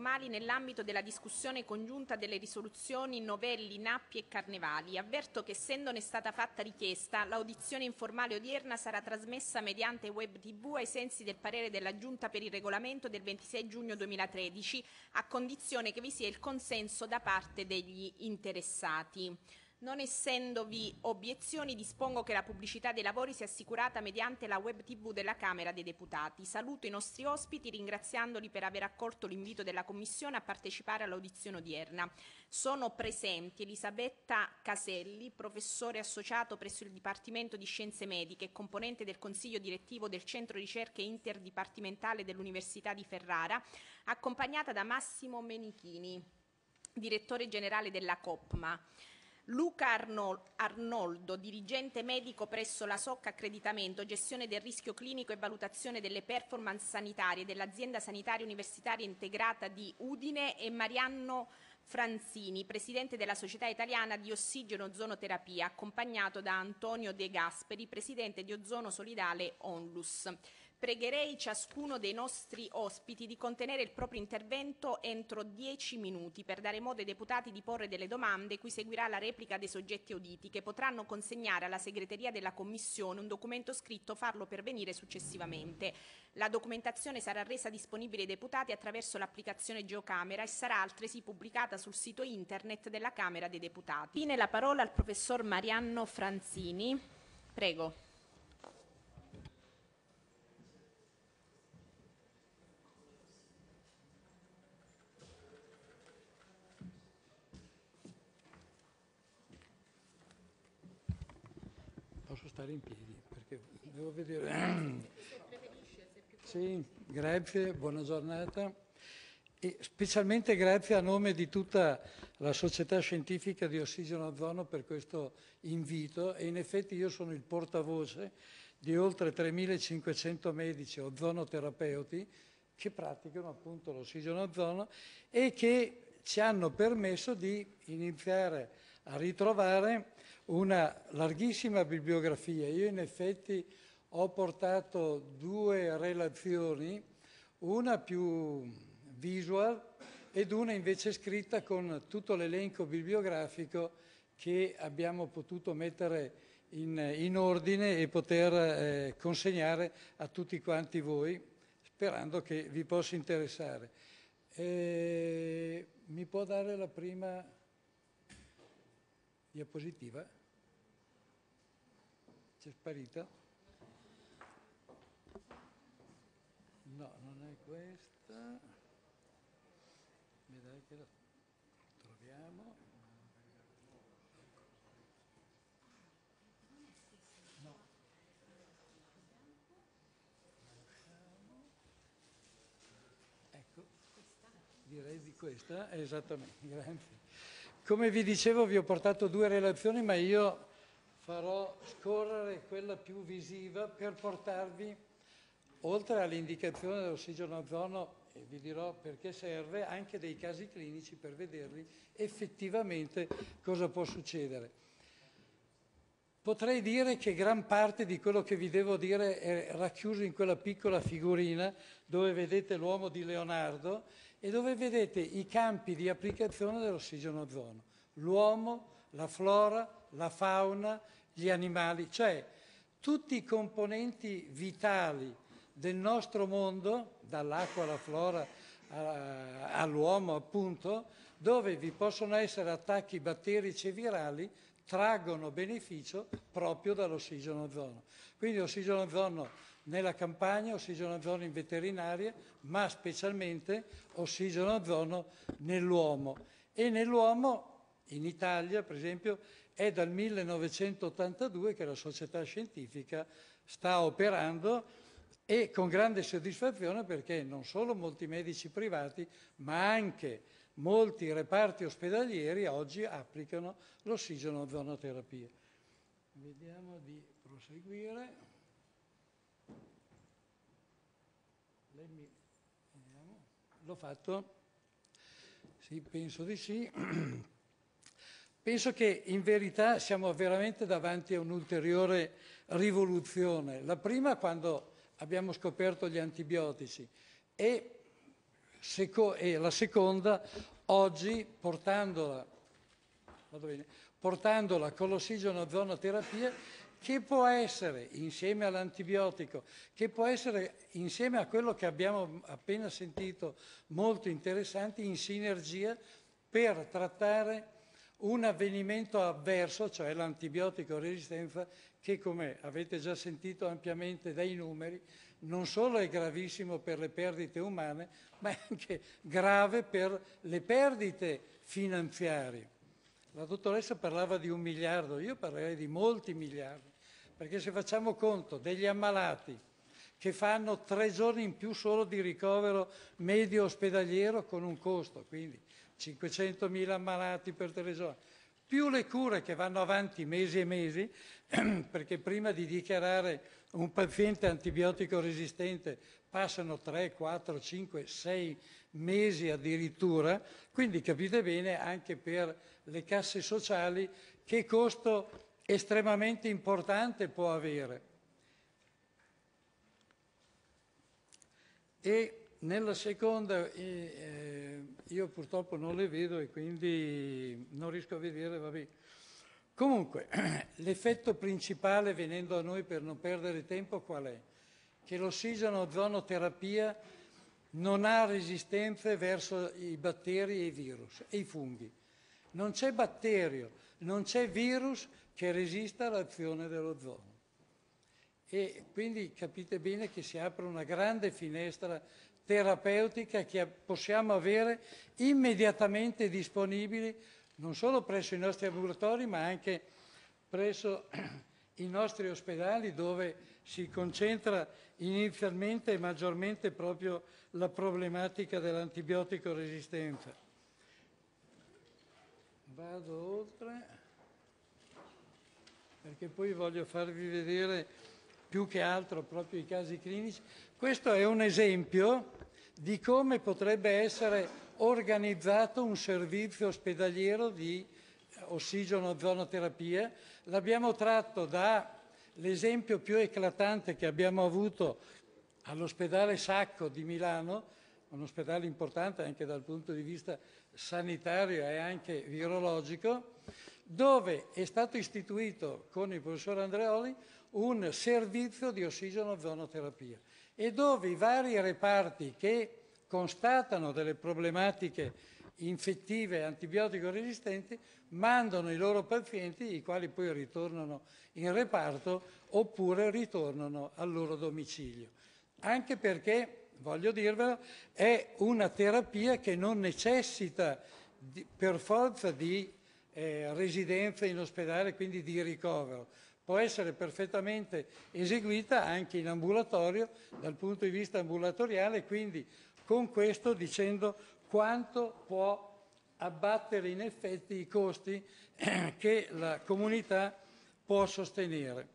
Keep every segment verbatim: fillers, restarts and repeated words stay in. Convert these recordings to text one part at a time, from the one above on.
informali nell'ambito della discussione congiunta delle risoluzioni Novelli, Nappi e Carnevali. Avverto che, essendone stata fatta richiesta, l'audizione informale odierna sarà trasmessa mediante web tivù ai sensi del parere della Giunta per il Regolamento del ventisei giugno duemilatredici, a condizione che vi sia il consenso da parte degli interessati. Non essendovi obiezioni, dispongo che la pubblicità dei lavori sia assicurata mediante la web tivù della Camera dei Deputati. Saluto i nostri ospiti ringraziandoli per aver accolto l'invito della Commissione a partecipare all'audizione odierna. Sono presenti Elisabetta Caselli, professore associato presso il Dipartimento di Scienze Mediche e componente del Consiglio direttivo del Centro Ricerche Interdipartimentale dell'Università di Ferrara, accompagnata da Massimo Menichini, direttore generale della COPMA. Luca Arnoldo, dirigente medico presso la S O C Accreditamento, gestione del rischio clinico e valutazione delle performance sanitarie dell'azienda sanitaria universitaria integrata di Udine, e Mariano Franzini, presidente della Società Italiana di Ossigeno Ozonoterapia, accompagnato da Antonio De Gasperi, presidente di Ozono Solidale Onlus. Pregherei ciascuno dei nostri ospiti di contenere il proprio intervento entro dieci minuti per dare modo ai deputati di porre delle domande, cui seguirà la replica dei soggetti auditi, che potranno consegnare alla segreteria della Commissione un documento scritto o farlo pervenire successivamente. La documentazione sarà resa disponibile ai deputati attraverso l'applicazione Geocamera e sarà altresì pubblicata sul sito internet della Camera dei Deputati. Infine la parola al professor Mariano Franzini. Prego. Posso stare in piedi perché devo vedere. Se preferisce, se più sì, grazie, buona giornata e specialmente grazie a nome di tutta la società scientifica di Ossigeno Ozono per questo invito, e in effetti io sono il portavoce di oltre tremilacinquecento medici ozonoterapeuti che praticano appunto l'ossigeno ozono e che ci hanno permesso di iniziare a ritrovare una larghissima bibliografia. Io in effetti ho portato due relazioni, una più visual ed una invece scritta con tutto l'elenco bibliografico che abbiamo potuto mettere in, in ordine e poter eh, consegnare a tutti quanti voi, sperando che vi possa interessare. Eh, mi può dare la prima diapositiva? C'è sparita? No, non è questa. Mi dai che la troviamo? No. Ecco, direi di questa, esattamente, grazie. Come vi dicevo, vi ho portato due relazioni, ma io farò scorrere quella più visiva per portarvi, oltre all'indicazione dell'ossigeno ozono, e vi dirò perché serve, anche dei casi clinici per vedervi effettivamente cosa può succedere. Potrei dire che gran parte di quello che vi devo dire è racchiuso in quella piccola figurina dove vedete l'uomo di Leonardo e dove vedete i campi di applicazione dell'ossigeno ozono. L'uomo, la flora, la fauna, gli animali, cioè tutti i componenti vitali del nostro mondo, dall'acqua alla flora all'uomo appunto, dove vi possono essere attacchi batterici e virali, traggono beneficio proprio dall'ossigeno ozono. Quindi ossigeno ozono nella campagna, ossigeno ozono in veterinaria, ma specialmente ossigeno ozono nell'uomo. E nell'uomo, in Italia per esempio, è dal millenovecentottantadue che la società scientifica sta operando, e con grande soddisfazione, perché non solo molti medici privati, ma anche molti reparti ospedalieri oggi applicano l'ossigeno ozonoterapia. Vediamo di proseguire. Lei mi... Vediamo. L'ho fatto? Sì, penso di sì. Penso che in verità siamo veramente davanti a un'ulteriore rivoluzione. La prima quando abbiamo scoperto gli antibiotici e seco- e la seconda, oggi portandola, vado bene, portandola con l'ossigeno-ozonoterapia, che può essere insieme all'antibiotico, che può essere insieme a quello che abbiamo appena sentito, molto interessante, in sinergia per trattare un avvenimento avverso, cioè l'antibiotico resistenza, che come avete già sentito ampiamente dai numeri, non solo è gravissimo per le perdite umane, ma è anche grave per le perdite finanziarie. La dottoressa parlava di un miliardo, io parlerei di molti miliardi, perché se facciamo conto degli ammalati che fanno tre giorni in più solo di ricovero medio ospedaliero con un costo, quindi cinquecentomila ammalati per tre giorni, più le cure che vanno avanti mesi e mesi, perché prima di dichiarare un paziente antibiotico resistente passano tre, quattro, cinque, sei mesi addirittura, quindi capite bene anche per le casse sociali che costo estremamente importante può avere. E nella seconda, eh, io purtroppo non le vedo e quindi non riesco a vedere, vabbè. Comunque, l'effetto principale, venendo a noi per non perdere tempo, qual è? Che l'ossigeno-ozonoterapia non ha resistenze verso i batteri e i virus e i funghi. Non c'è batterio, non c'è virus che resista all'azione dell'ozono. E quindi capite bene che si apre una grande finestra terapeutica che possiamo avere immediatamente disponibili non solo presso i nostri ambulatori ma anche presso i nostri ospedali, dove si concentra inizialmente e maggiormente proprio la problematica dell'antibiotico resistenza. Vado oltre, perché poi voglio farvi vedere più che altro proprio i casi clinici. Questo è un esempio di come potrebbe essere organizzato un servizio ospedaliero di ossigeno-ozonoterapia. L'abbiamo tratto dall'esempio più eclatante che abbiamo avuto all'ospedale Sacco di Milano, un ospedale importante anche dal punto di vista sanitario e anche virologico, dove è stato istituito con il professor Andreoli un servizio di ossigeno-ozonoterapia e dove i vari reparti che constatano delle problematiche infettive antibiotico resistenti mandano i loro pazienti, i quali poi ritornano in reparto oppure ritornano al loro domicilio. Anche perché, voglio dirvelo, è una terapia che non necessita di, per forza di eh, residenza in ospedale, quindi di ricovero. Può essere perfettamente eseguita anche in ambulatorio, dal punto di vista ambulatoriale, quindi con questo dicendo quanto può abbattere in effetti i costi che la comunità può sostenere.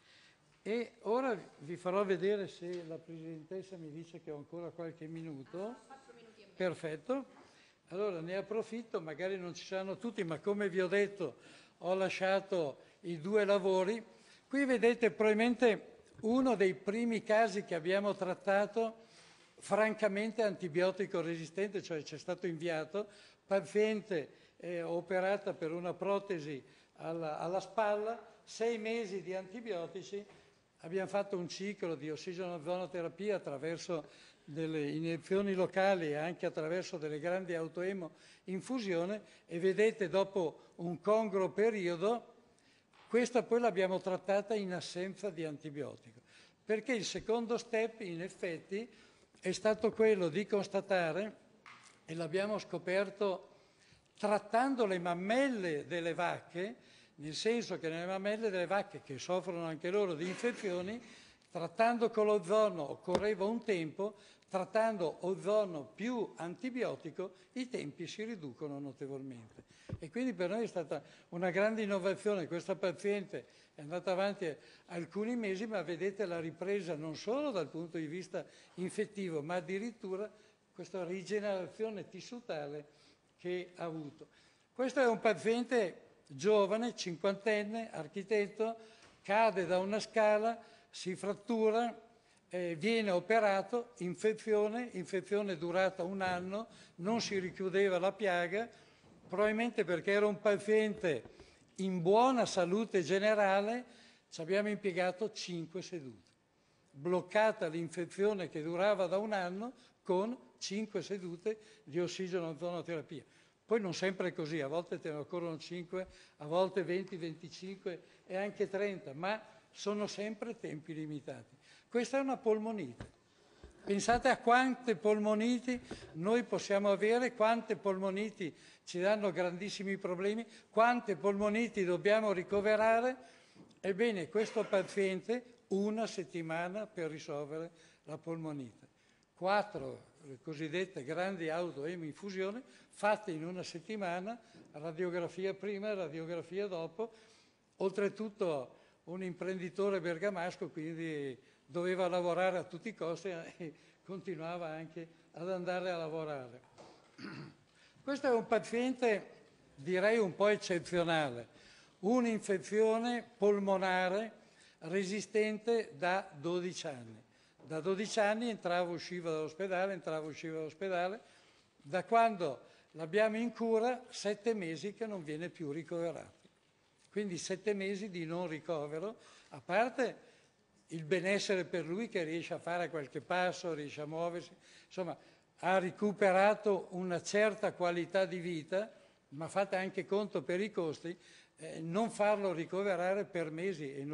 E ora vi farò vedere, se la Presidentessa mi dice che ho ancora qualche minuto. Perfetto. Allora ne approfitto, magari non ci saranno tutti, ma come vi ho detto ho lasciato i due lavori. Qui vedete probabilmente uno dei primi casi che abbiamo trattato, francamente antibiotico resistente, cioè ci è stato inviato, paziente eh, operata per una protesi alla, alla spalla, sei mesi di antibiotici, abbiamo fatto un ciclo di ossigeno-ozonoterapia attraverso delle iniezioni locali e anche attraverso delle grandi autoemo infusione e vedete dopo un congruo periodo questa poi l'abbiamo trattata in assenza di antibiotico, perché il secondo step in effetti è stato quello di constatare, e l'abbiamo scoperto trattando le mammelle delle vacche, nel senso che nelle mammelle delle vacche che soffrono anche loro di infezioni, trattando con l'ozono occorreva un tempo, trattando ozono più antibiotico i tempi si riducono notevolmente. E quindi per noi è stata una grande innovazione. Questa paziente è andata avanti alcuni mesi, ma vedete la ripresa non solo dal punto di vista infettivo, ma addirittura questa rigenerazione tissutale che ha avuto. Questo è un paziente giovane, cinquantenne, architetto, cade da una scala, si frattura, eh, viene operato, infezione, infezione durata un anno, non si richiudeva la piaga, probabilmente perché era un paziente in buona salute generale, ci abbiamo impiegato cinque sedute. Bloccata l'infezione che durava da un anno con cinque sedute di ossigeno-ozonoterapia. Poi non sempre è così, a volte te ne occorrono cinque, a volte venti, venticinque e anche trenta, ma sono sempre tempi limitati. Questa è una polmonite. Pensate a quante polmoniti noi possiamo avere, quante polmoniti ci danno grandissimi problemi, quante polmoniti dobbiamo ricoverare. Ebbene, questo paziente una settimana per risolvere la polmonite. Quattro le cosiddette grandi autoeminfusioni fatte in una settimana, radiografia prima, radiografia dopo, oltretutto un imprenditore bergamasco, quindi doveva lavorare a tutti i costi e continuava anche ad andare a lavorare. Questo è un paziente, direi, un po' eccezionale, un'infezione polmonare resistente da dodici anni. Da dodici anni entrava e usciva dall'ospedale, entrava e usciva dall'ospedale. Da quando l'abbiamo in cura, sette mesi che non viene più ricoverato. Quindi sette mesi di non ricovero, a parte il benessere per lui che riesce a fare qualche passo, riesce a muoversi, insomma ha recuperato una certa qualità di vita, ma fate anche conto per i costi, eh, non farlo ricoverare per mesi e noi,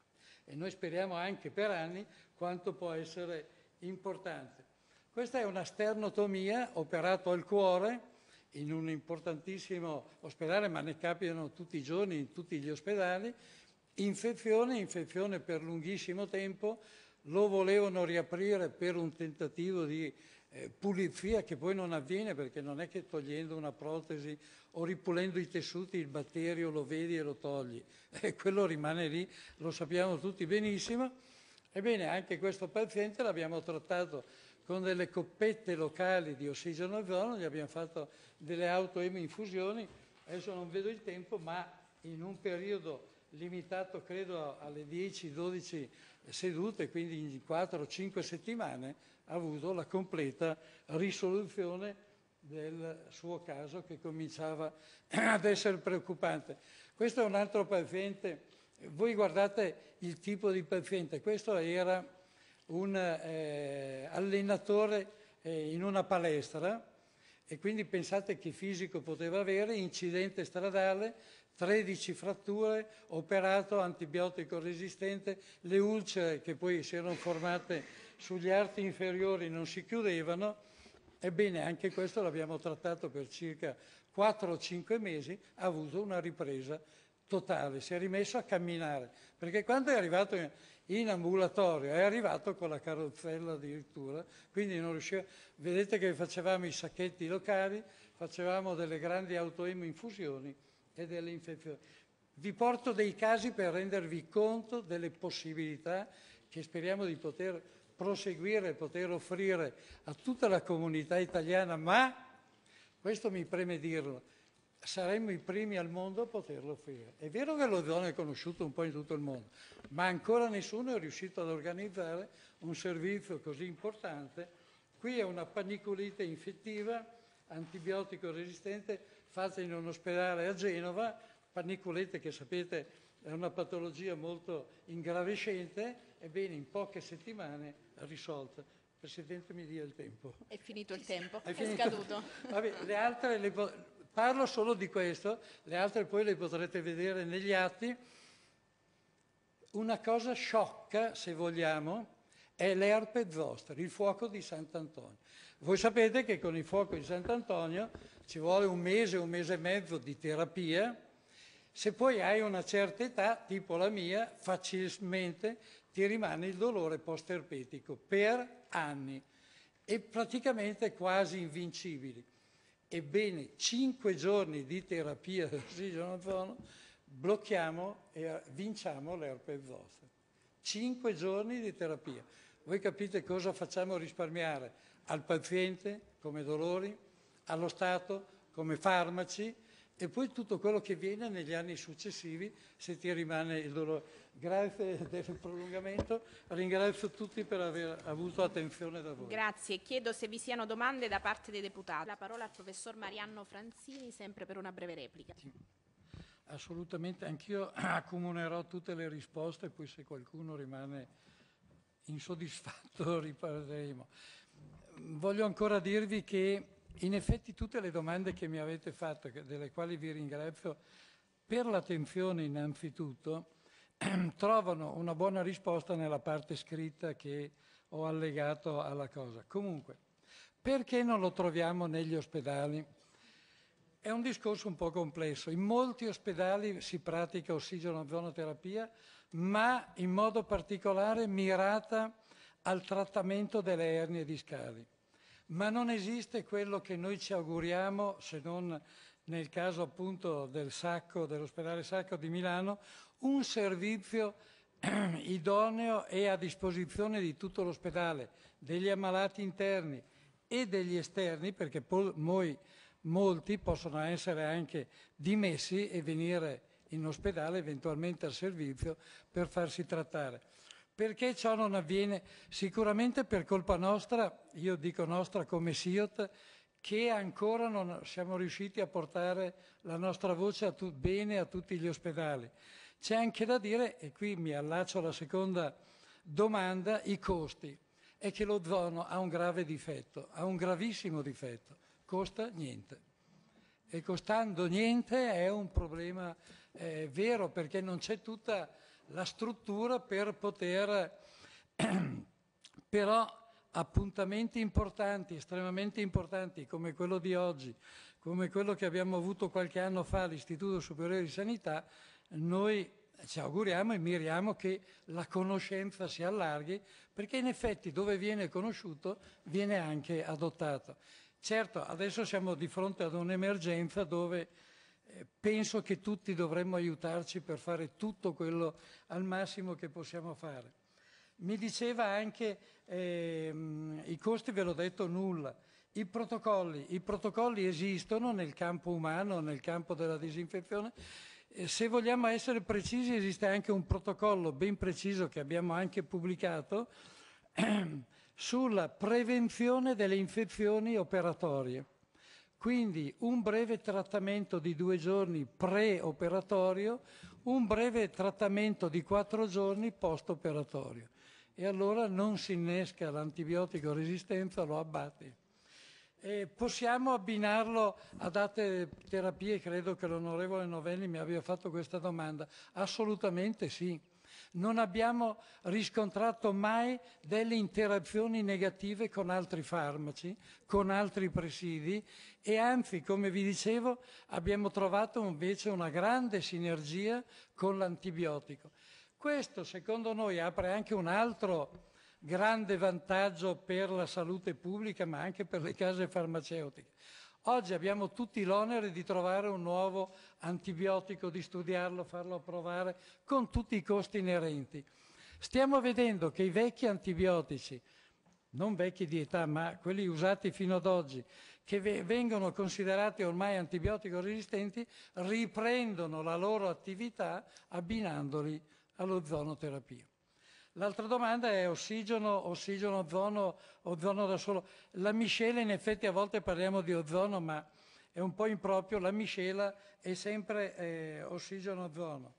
e noi speriamo anche per anni, quanto può essere importante. Questa è una sternotomia, operato al cuore in un importantissimo ospedale, ma ne capitano tutti i giorni in tutti gli ospedali. Infezione, infezione per lunghissimo tempo, lo volevano riaprire per un tentativo di eh, pulizia che poi non avviene, perché non è che togliendo una protesi o ripulendo i tessuti il batterio lo vedi e lo togli, e quello rimane lì, lo sappiamo tutti benissimo. Ebbene, anche questo paziente l'abbiamo trattato con delle coppette locali di ossigeno ozono, gli abbiamo fatto delle autoeminfusioni, adesso non vedo il tempo, ma in un periodo limitato credo alle dieci dodici sedute, quindi in quattro cinque settimane ha avuto la completa risoluzione del suo caso che cominciava ad essere preoccupante. Questo è un altro paziente, voi guardate il tipo di paziente, questo era un eh, allenatore eh, in una palestra e quindi pensate che fisico poteva avere, incidente stradale, tredici fratture, operato, antibiotico resistente, le ulcere che poi si erano formate sugli arti inferiori non si chiudevano. Ebbene, anche questo l'abbiamo trattato per circa quattro o cinque mesi, ha avuto una ripresa totale, si è rimesso a camminare, perché quando è arrivato in, in ambulatorio è arrivato con la carrozzella addirittura, quindi non riusciva. Vedete che facevamo i sacchetti locali, facevamo delle grandi autoeminfusioni e delle infezioni. Vi porto dei casi per rendervi conto delle possibilità che speriamo di poter proseguire, poter offrire a tutta la comunità italiana, ma, questo mi preme dirlo, saremmo i primi al mondo a poterlo offrire. È vero che l'ozono è conosciuto un po' in tutto il mondo, ma ancora nessuno è riuscito ad organizzare un servizio così importante. Qui è una panicolite infettiva, antibiotico resistente, fatta in un ospedale a Genova, panicolite che sapete è una patologia molto ingravescente, ebbene in poche settimane risolta. Presidente, mi dia il tempo. È finito il tempo, è, è scaduto. Vabbè, le altre le parlo solo di questo, le altre poi le potrete vedere negli atti. Una cosa sciocca, se vogliamo, è l'herpes zoster, il fuoco di Sant'Antonio. Voi sapete che con il fuoco di Sant'Antonio ci vuole un mese, un mese e mezzo di terapia. Se poi hai una certa età, tipo la mia, facilmente ti rimane il dolore post-erpetico per anni e praticamente quasi invincibili. Ebbene, cinque giorni di terapia dell'ossigeno ozono blocchiamo e vinciamo l'herpes zoster. Cinque giorni di terapia. Voi capite cosa facciamo risparmiare al paziente come dolori, allo Stato come farmaci e poi tutto quello che viene negli anni successivi se ti rimane il dolore. Grazie del prolungamento, ringrazio tutti per aver avuto attenzione da voi. Grazie. Chiedo se vi siano domande da parte dei deputati. La parola al professor Mariano Franzini, sempre per una breve replica. Sì, assolutamente, anch'io accomunerò tutte le risposte, poi se qualcuno rimane insoddisfatto riparleremo. Voglio ancora dirvi che in effetti tutte le domande che mi avete fatto, delle quali vi ringrazio per l'attenzione innanzitutto, trovano una buona risposta nella parte scritta che ho allegato alla cosa. Comunque, perché non lo troviamo negli ospedali? È un discorso un po' complesso. In molti ospedali si pratica ossigeno-ozonoterapia, ma in modo particolare mirata al trattamento delle ernie discali. Ma non esiste quello che noi ci auguriamo, se non nel caso appunto del Sacco, dell'ospedale Sacco di Milano, un servizio idoneo e a disposizione di tutto l'ospedale, degli ammalati interni e degli esterni, perché poi molti possono essere anche dimessi e venire in ospedale, eventualmente al servizio, per farsi trattare. Perché ciò non avviene? Sicuramente per colpa nostra, io dico nostra come S I O T, che ancora non siamo riusciti a portare la nostra voce a tu- bene a tutti gli ospedali. C'è anche da dire, e qui mi allaccio alla seconda domanda, i costi. È che l'ozono ha un grave difetto, ha un gravissimo difetto, costa niente. E costando niente è un problema eh, vero, perché non c'è tutta la struttura per poter, però appuntamenti importanti, estremamente importanti, come quello di oggi, come quello che abbiamo avuto qualche anno fa all'Istituto Superiore di Sanità, noi ci auguriamo e miriamo che la conoscenza si allarghi, perché in effetti dove viene conosciuto viene anche adottato. Certo, adesso siamo di fronte ad un'emergenza dove eh, penso che tutti dovremmo aiutarci per fare tutto quello al massimo che possiamo fare. Mi diceva anche, ehm, i costi ve l'ho detto nulla, i protocolli, i protocolli esistono nel campo umano, nel campo della disinfezione. Eh, se vogliamo essere precisi, esiste anche un protocollo ben preciso che abbiamo anche pubblicato sulla prevenzione delle infezioni operatorie. Quindi un breve trattamento di due giorni pre-operatorio, un breve trattamento di quattro giorni post-operatorio. E allora non si innesca l'antibiotico resistenza, lo abbatti. E possiamo abbinarlo ad altre terapie? Credo che l'onorevole Novelli mi abbia fatto questa domanda. Assolutamente sì. Non abbiamo riscontrato mai delle interazioni negative con altri farmaci, con altri presidi e anzi, come vi dicevo, abbiamo trovato invece una grande sinergia con l'antibiotico. Questo, secondo noi, apre anche un altro grande vantaggio per la salute pubblica, ma anche per le case farmaceutiche. Oggi abbiamo tutti l'onere di trovare un nuovo antibiotico, di studiarlo, farlo approvare, con tutti i costi inerenti. Stiamo vedendo che i vecchi antibiotici, non vecchi di età, ma quelli usati fino ad oggi, che vengono considerati ormai antibiotico resistenti, riprendono la loro attività abbinandoli all'ozonoterapia. L'altra domanda è ossigeno, ossigeno, ozono, ozono da solo. La miscela, in effetti a volte parliamo di ozono, ma è un po' improprio, la miscela è sempre eh, ossigeno, ozono.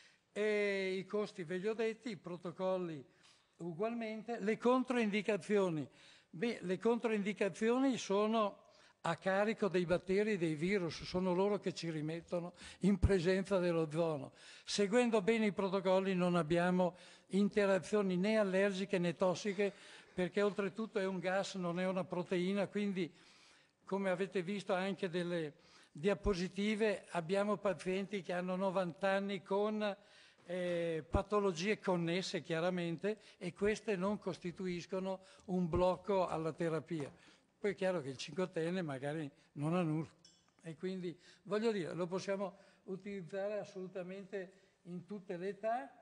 E i costi ve li ho detti, i protocolli ugualmente. Le controindicazioni. Beh, le controindicazioni sono a carico dei batteri e dei virus, sono loro che ci rimettono in presenza dell'ozono. Seguendo bene i protocolli non abbiamo interazioni né allergiche né tossiche, perché oltretutto è un gas, non è una proteina, quindi come avete visto anche delle diapositive abbiamo pazienti che hanno novanta anni con eh, patologie connesse chiaramente e queste non costituiscono un blocco alla terapia. Poi è chiaro che il cinquantenne magari non ha nulla e quindi voglio dire lo possiamo utilizzare assolutamente in tutte le età.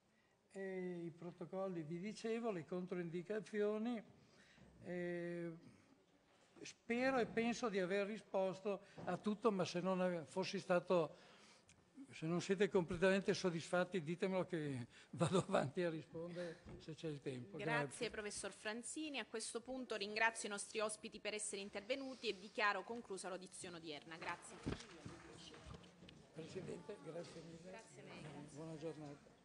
E i protocolli vi dicevo, le controindicazioni, eh, spero e penso di aver risposto a tutto, ma se non ave- fossi stato, se non siete completamente soddisfatti, ditemelo che vado avanti a rispondere se c'è il tempo. Grazie, Grazie. professor Franzini. A questo punto ringrazio i nostri ospiti per essere intervenuti e dichiaro conclusa l'audizione odierna. Grazie. Presidente, grazie mille. Grazie a lei. Buona giornata.